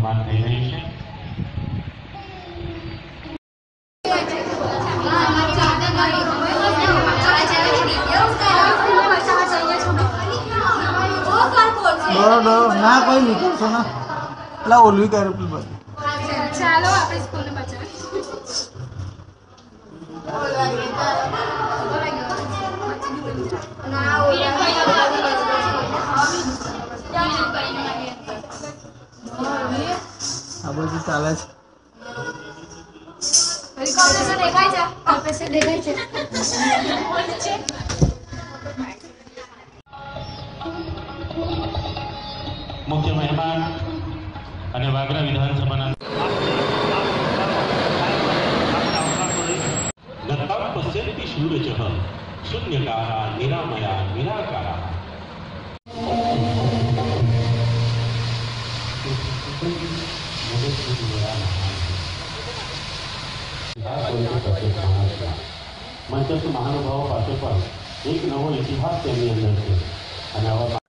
સન્માન થઈ રહ્યું છે। ના કોઈ નહીં કરશો ના એટલે ઓલવી કરે પેલું બધું ચાલો આપણે સ્કૂલને બચાવ આ બધું ચાલે છે मुख्य मेहमान અને વાગરા વિધાનસભાના દત્તાં પશ્યन्ति सूरजः शून्यकारा निरामया निराकारा। મંચસ્થ મહાનુભાવો પાસે પણ એક નવો ઇતિહાસ તેમની અંદર છે અને આવા